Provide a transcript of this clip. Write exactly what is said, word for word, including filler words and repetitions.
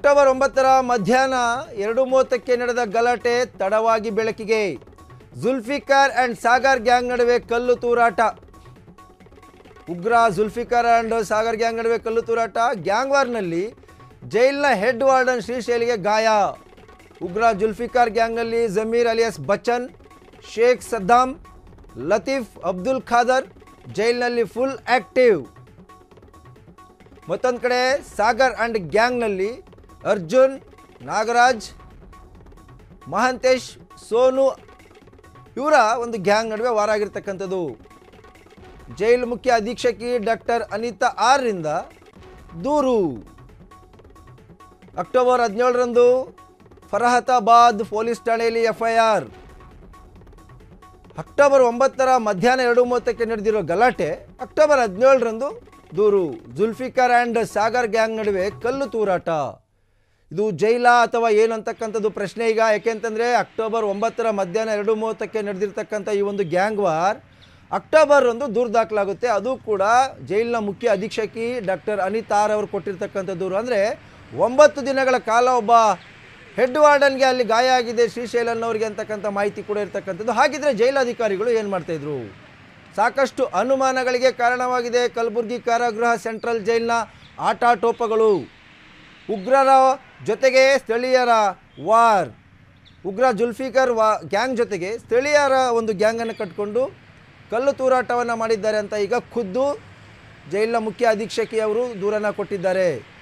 October ಒಂಬತ್ತರ ಮಧ್ಯಾಹ್ನ ಎರಡು ಮೂವತ್ತಕ್ಕೆ ನಡೆದ ಗಲಾಟೆ ತಡವಾಗಿ ಬೆಳಕಿಗೆ. ಜುಲ್ಫಿಕಾರ್ ಅಂಡ್ ಸಾಗರ್ ಗ್ಯಾಂಗ್ ನಡುವೆ ಕಲ್ಲು ತೂರಾಟ. ಉಗ್ರ ಜುಲ್ಫಿಕಾರ್ ಅಂಡ್ ಸಾಗರ್ ಗ್ಯಾಂಗ್ ನಡುವೆ ಕಲ್ಲು ತೂರಾಟ. ಗ್ಯಾಂಗ್ ವಾರ್ನಲ್ಲಿ ಜೈಲಿನ ಹೆಡ್ ವಾರ್ಡನ್ ಶ್ರೀಶೈಲಿಗೆ ಗಾಯ. ಉಗ್ರ ಜುಲ್ಫಿಕಾರ್ ಗ್ಯಾಂಗ್ನಲ್ಲಿ ಜಮೀರ್ ಅಲಿಯಾಸ್ ಬಚ್ಚನ್, ಶೇಖ್ ಸದ್ದಾಂ, ಲತೀಫ್, ಅಬ್ದುಲ್ ಖಾದರ್ ಜೈಲಿನಲ್ಲಿ ಫುಲ್ ಆಕ್ಟಿವ್. ಮತ್ತೊಂದು ಕಡೆ ಸಾಗರ್ ಅಂಡ್ ಗ್ಯಾಂಗ್ನಲ್ಲಿ ಅರ್ಜುನ್, ನಾಗರಾಜ್, ಮಹಾಂತೇಶ್, ಸೋನು ಇವರ ಒಂದು ಗ್ಯಾಂಗ್ ನಡುವೆ ವಾರ ಆಗಿರ್ತಕ್ಕಂಥದ್ದು. ಜೈಲು ಮುಖ್ಯ ಅಧೀಕ್ಷಕಿ ಡಾಕ್ಟರ್ ಅನಿತಾ ಆರ್ರಿಂದ ದೂರು. ಅಕ್ಟೋಬರ್ ಹದಿನೇಳರಂದು ಫರಹತಾಬಾದ್ ಪೊಲೀಸ್ ಠಾಣೆಯಲ್ಲಿ ಎಫ್ಐಆರ್. ಅಕ್ಟೋಬರ್ ಒಂಬತ್ತರ ಮಧ್ಯಾಹ್ನ ಎರಡು ಮೂವತ್ತಕ್ಕೆ ನಡೆದಿರೋ ಗಲಾಟೆ ಅಕ್ಟೋಬರ್ ಹದಿನೇಳರಂದು ದೂರು. ಜುಲ್ಫಿಕಾರ್ ಆ್ಯಂಡ್ ಸಾಗರ್ ಗ್ಯಾಂಗ್ ನಡುವೆ ಕಲ್ಲು ತೂರಾಟ. ಇದು ಜೈಲ ಅಥವಾ ಏನು ಅಂತಕ್ಕಂಥದ್ದು ಪ್ರಶ್ನೆ ಈಗ. ಯಾಕೆಂತಂದರೆ ಅಕ್ಟೋಬರ್ ಒಂಬತ್ತರ ಮಧ್ಯಾಹ್ನ ಎರಡು ಮೂವತ್ತಕ್ಕೆ ನಡೆದಿರ್ತಕ್ಕಂಥ ಈ ಒಂದು ಗ್ಯಾಂಗ್ ವಾರ್ ಅಕ್ಟೋಬರ್ ಒಂದು ದೂರು ದಾಖಲಾಗುತ್ತೆ. ಅದು ಕೂಡ ಜೈಲಿನ ಮುಖ್ಯ ಅಧೀಕ್ಷಕಿ ಡಾಕ್ಟರ್ ಅನಿತಾರ್ ಅವರು ಕೊಟ್ಟಿರ್ತಕ್ಕಂಥ ದೂರು. ಅಂದರೆ ಒಂಬತ್ತು ದಿನಗಳ ಕಾಲ ಒಬ್ಬ ಹೆಡ್ ವಾರ್ಡನ್ಗೆ ಅಲ್ಲಿ ಗಾಯ ಆಗಿದೆ ಶ್ರೀಶೈಲನ್ನವ್ರಿಗೆ ಅಂತಕ್ಕಂಥ ಮಾಹಿತಿ ಕೂಡ ಇರ್ತಕ್ಕಂಥದ್ದು. ಹಾಗಿದ್ರೆ ಜೈಲಾಧಿಕಾರಿಗಳು ಏನು ಮಾಡ್ತಾಯಿದ್ರು? ಸಾಕಷ್ಟು ಅನುಮಾನಗಳಿಗೆ ಕಾರಣವಾಗಿದೆ ಕಲಬುರಗಿ ಕಾರಾಗೃಹ ಸೆಂಟ್ರಲ್ ಜೈಲಿನ ಆಟಾಟೋಪಗಳು. ಉಗ್ರರ ಜೊತೆಗೆ ಸ್ಥಳೀಯರ ವಾರ್. ಉಗ್ರ ಜುಲ್ಫಿಕಾರ್ ವಾ ಗ್ಯಾಂಗ್ ಜೊತೆಗೆ ಸ್ಥಳೀಯರ ಒಂದು ಗ್ಯಾಂಗನ್ನು ಕಟ್ಟಿಕೊಂಡು ಕಲ್ಲು ತೂರಾಟವನ್ನು ಮಾಡಿದ್ದಾರೆ ಅಂತ ಈಗ ಖುದ್ದು ಜೈಲಿನ ಮುಖ್ಯ ಅಧೀಕ್ಷಕಿಯವರು ದೂರನ್ನು ಕೊಟ್ಟಿದ್ದಾರೆ.